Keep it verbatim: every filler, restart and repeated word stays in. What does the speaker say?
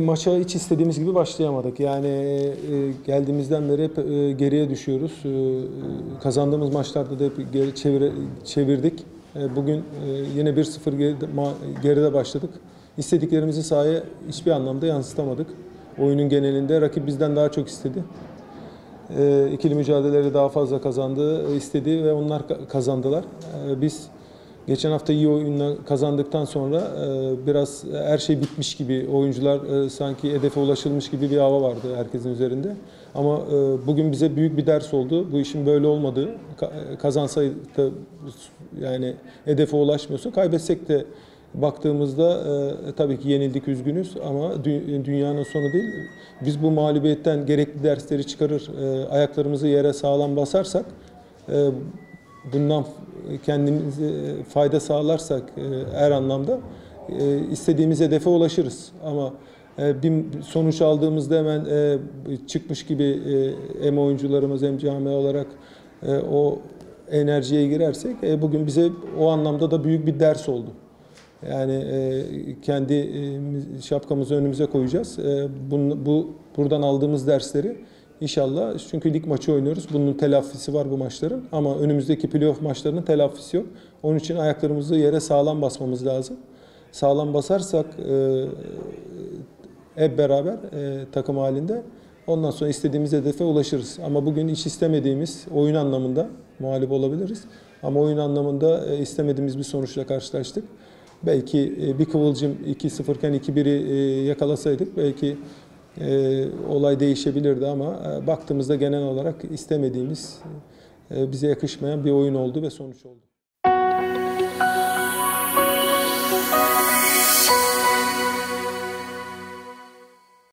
Maça hiç istediğimiz gibi başlayamadık. Yani e, geldiğimizden beri hep e, geriye düşüyoruz. E, kazandığımız maçlarda da hep geri çevir, çevirdik. E, bugün e, yine bir sıfır geride, geride başladık. İstediklerimizi sahaya hiçbir anlamda yansıtamadık. Oyunun genelinde rakip bizden daha çok istedi. E, ikili mücadeleleri daha fazla kazandı, istedi ve onlar kazandılar. E, biz geçen hafta iyi oyunla kazandıktan sonra e, biraz her şey bitmiş gibi, oyuncular e, sanki hedefe ulaşılmış gibi bir hava vardı herkesin üzerinde. Ama e, bugün bize büyük bir ders oldu. Bu işin böyle olmadığı, kazansaydı da yani hedefe ulaşmıyorsun. Kaybetsek de baktığımızda e, tabii ki yenildik, üzgünüz ama dü dünyanın sonu değil. Biz bu mağlubiyetten gerekli dersleri çıkarır, e, ayaklarımızı yere sağlam basarsak, e, bundan kendimize fayda sağlarsak her anlamda istediğimiz hedefe ulaşırız. Ama bir sonuç aldığımızda hemen çıkmış gibi hem oyuncularımız hem camia olarak o enerjiye girersek bugün bize o anlamda da büyük bir ders oldu. Yani kendi şapkamızı önümüze koyacağız. Bu, bu buradan aldığımız dersleri İnşallah, çünkü lig maçı oynuyoruz. Bunun telafisi var bu maçların ama önümüzdeki playoff maçlarının telafisi yok. Onun için ayaklarımızı yere sağlam basmamız lazım. Sağlam basarsak e, hep beraber e, takım halinde ondan sonra istediğimiz hedefe ulaşırız. Ama bugün hiç istemediğimiz oyun anlamında mağlup olabiliriz. Ama oyun anlamında e, istemediğimiz bir sonuçla karşılaştık. Belki e, bir kıvılcım iki sıfır iken iki biri e, yakalasaydık belki Ee, olay değişebilirdi ama e, baktığımızda genel olarak istemediğimiz, e, bize yakışmayan bir oyun oldu ve sonuç oldu.